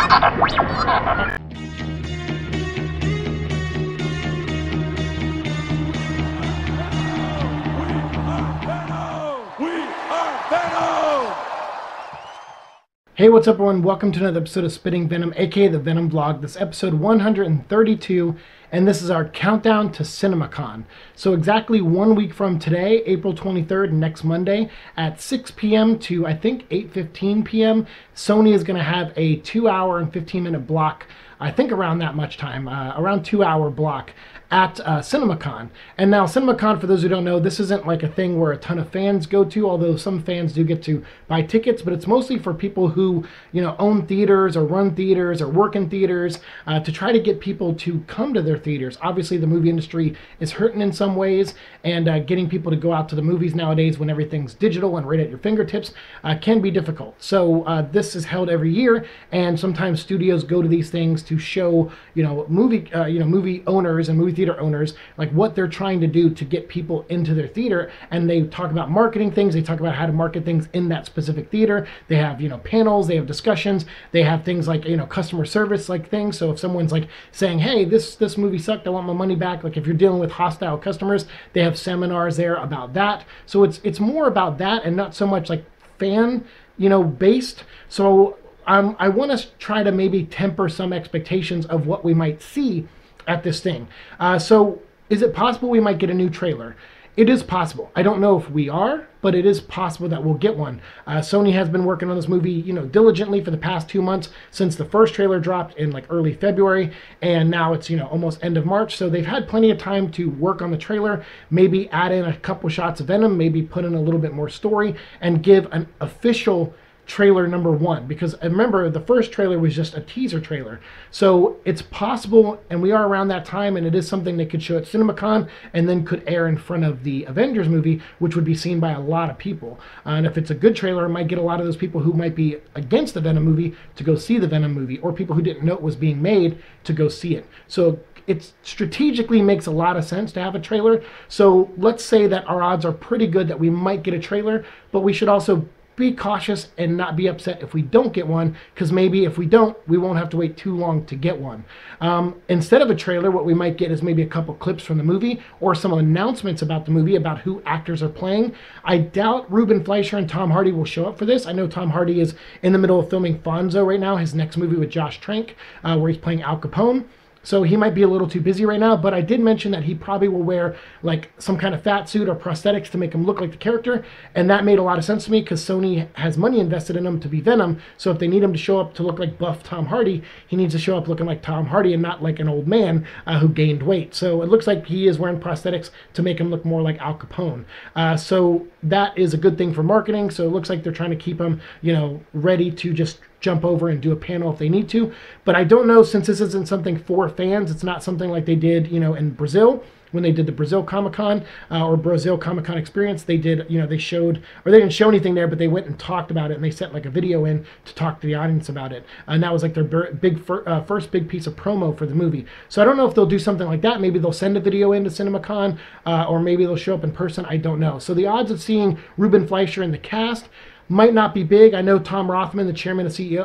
Hey, what's up everyone? Welcome to another episode of Spitting Venom, aka the Venom Vlog. This is episode 132, and this is our countdown to CinemaCon. So exactly 1 week from today, April 23rd, next Monday, at 6 p.m. to I think 8:15 p.m., Sony is going to have a 2-hour and 15-minute block, I think around that much time, around 2-hour block at CinemaCon. And now CinemaCon, for those who don't know, this isn't like a thing where a ton of fans go to, although some fans do get to buy tickets, but it's mostly for people who, you know, own theaters or run theaters or work in theaters, to try to get people to come to their theaters. Obviously, the movie industry is hurting in some ways, and getting people to go out to the movies nowadays when everything's digital and right at your fingertips can be difficult. So this is held every year, and sometimes studios go to these things to show, movie owners and movie theater owners, like what they're trying to do to get people into their theater. And they talk about marketing things, they talk about how to market things in that specific theater. They have, panels, they have discussions, they have things like, customer service like things. So if someone's like saying, hey, this movie sucked, I want my money back, like if you're dealing with hostile customers, they have seminars there about that. So it's more about that and not so much like fan, based. So I want to try to maybe temper some expectations of what we might see at this thing. So is it possible we might get a new trailer? It is possible. I don't know if we are, but it is possible that we'll get one. Sony has been working on this movie, diligently for the past 2 months since the first trailer dropped in like early February, and now it's, almost end of March. So they've had plenty of time to work on the trailer, maybe add in a couple shots of Venom, maybe put in a little bit more story, and give an official trailer number 1, because remember the first trailer was just a teaser trailer. So it's possible, and we are around that time, and it is something they could show at CinemaCon and then could air in front of the Avengers movie, which would be seen by a lot of people. And if it's a good trailer, it might get a lot of those people who might be against the Venom movie to go see the Venom movie, or people who didn't know it was being made to go see it. So it strategically makes a lot of sense to have a trailer. So let's say that our odds are pretty good that we might get a trailer, but we should also be cautious and not be upset if we don't get one, because maybe if we don't, we won't have to wait too long to get one. Instead of a trailer, what we might get is maybe a couple clips from the movie or some announcements about the movie, about who actors are playing. I doubt Ruben Fleischer and Tom Hardy will show up for this. I know Tom Hardy is in the middle of filming Fonzo right now, his next movie with Josh Trank, where he's playing Al Capone. So he might be a little too busy right now, but I did mention that he probably will wear like some kind of fat suit or prosthetics to make him look like the character, and that made a lot of sense to me because Sony has money invested in him to be Venom. So if they need him to show up to look like buff Tom Hardy, he needs to show up looking like Tom Hardy and not like an old man who gained weight. So it looks like he is wearing prosthetics to make him look more like Al Capone. So that is a good thing for marketing. So it looks like they're trying to keep him, ready to just jump over and do a panel if they need to. But I don't know, since this isn't something for fans, it's not something like they did, in Brazil when they did the Brazil Comic-Con or Brazil Comic-Con experience. They did, they showed, or they didn't show anything there, but they went and talked about it, and they sent like a video in to talk to the audience about it. And that was like their first big piece of promo for the movie. So I don't know if they'll do something like that. Maybe they'll send a video into CinemaCon, or maybe they'll show up in person. I don't know. So the odds of seeing Ruben Fleischer in the cast might not be big. I know Tom Rothman, the chairman and CEO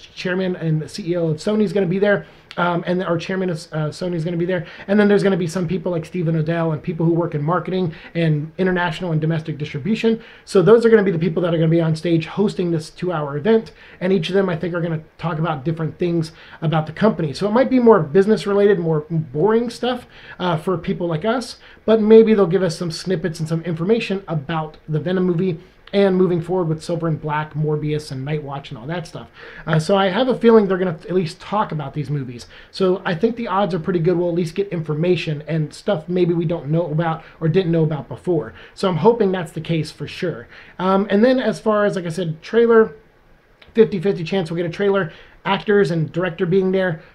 of Sony, is going to be there, and our chairman of Sony is going to be there. And then there's going to be some people like Stephen Odell and people who work in marketing and international and domestic distribution. So those are going to be the people that are going to be on stage hosting this 2-hour event. And each of them, I think, are going to talk about different things about the company. So it might be more business related, more boring stuff for people like us, but maybe they'll give us some snippets and some information about the Venom movie and moving forward with Silver and Black, Morbius, and Night Watch, and all that stuff. So I have a feeling they're going to at least talk about these movies. So I think the odds are pretty good we'll at least get information and stuff maybe we don't know about or didn't know about before. So I'm hoping that's the case for sure. And then as far as, like I said, trailer, 50-50 chance we'll get a trailer. Actors and director being there,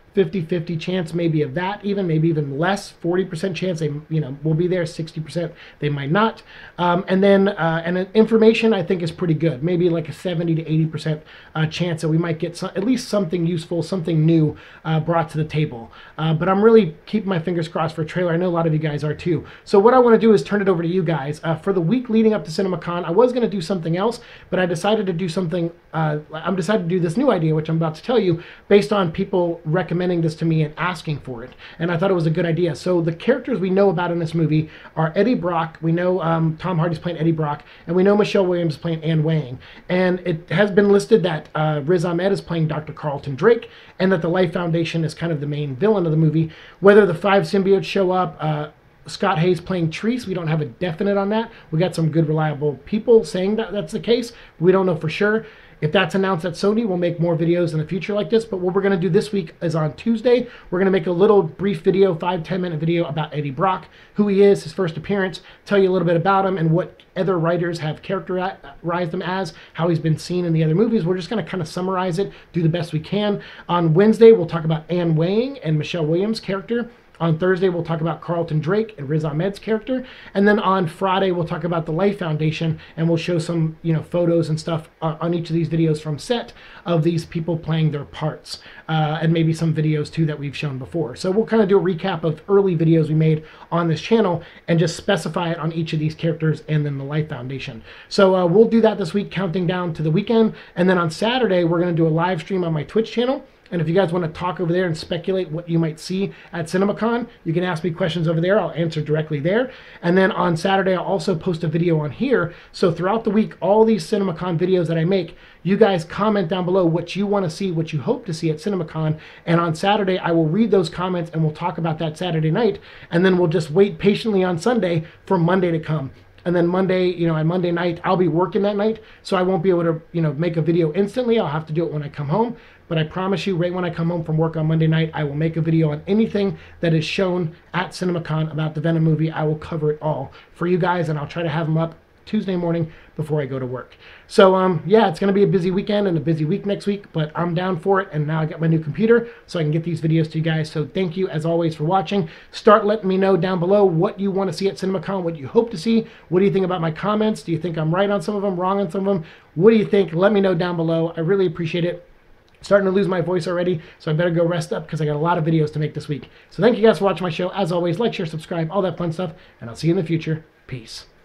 50-50 chance maybe of that, maybe even less, 40% chance they will be there, 60% they might not. And then information I think is pretty good, maybe like a 70 to 80% chance that we might get at least something useful, something new brought to the table. But I'm really keeping my fingers crossed for a trailer. I know a lot of you guys are too. So what I want to do is turn it over to you guys. For the week leading up to CinemaCon, I was going to do something else, but I decided to do something, I'm decided to do this new idea, which I'm about to tell you, based on people recommending this to me and asking for it. And I thought it was a good idea. So the characters we know about in this movie are Eddie Brock. We know Tom Hardy's playing Eddie Brock, and we know Michelle Williams is playing Anne Wang. And it has been listed that Riz Ahmed is playing Dr. Carlton Drake, and that the Life Foundation is kind of the main villain of the movie. Whether the 5 symbiotes show up, Scott Hayes playing Treese, we don't have a definite on that. We got some good, reliable people saying that that's the case. We don't know for sure. If that's announced at Sony, we'll make more videos in the future like this. But what we're going to do this week is on Tuesday, we're going to make a little brief video, 5-10 minute video about Eddie Brock, who he is, his first appearance, tell you a little bit about him and what other writers have characterized him as, how he's been seen in the other movies. We're just going to kind of summarize it, do the best we can. On Wednesday, we'll talk about Anne Wang and Michelle Williams' character. On Thursday, we'll talk about Carlton Drake and Riz Ahmed's character. And then on Friday, we'll talk about the Life Foundation, and we'll show some, photos and stuff on each of these videos from set of these people playing their parts. And maybe some videos, too, that we've shown before. So we'll kind of do a recap of early videos we made on this channel and just specify it on each of these characters and then the Life Foundation. So we'll do that this week, counting down to the weekend. And then on Saturday, we're going to do a live stream on my Twitch channel. And if you guys want to talk over there and speculate what you might see at CinemaCon, you can ask me questions over there. I'll answer directly there. And then on Saturday, I'll also post a video on here. So throughout the week, all these CinemaCon videos that I make, you guys comment down below what you want to see, what you hope to see at CinemaCon. And on Saturday, I will read those comments and we'll talk about that Saturday night. And then we'll just wait patiently on Sunday for Monday to come. And then Monday, on Monday night, I'll be working that night, so I won't be able to, make a video instantly. I'll have to do it when I come home. But I promise you, right when I come home from work on Monday night, I will make a video on anything that is shown at CinemaCon about the Venom movie. I will cover it all for you guys, and I'll try to have them up Tuesday morning before I go to work. So yeah, it's going to be a busy weekend and a busy week next week, but I'm down for it. And now I got my new computer so I can get these videos to you guys. So thank you as always for watching. Start letting me know down below what you want to see at CinemaCon, what you hope to see. What do you think about my comments? Do you think I'm right on some of them, wrong on some of them? What do you think? Let me know down below. I really appreciate it. Starting to lose my voice already, so I better go rest up because I got a lot of videos to make this week. So thank you guys for watching my show. As always, like, share, subscribe, all that fun stuff, and I'll see you in the future. Peace.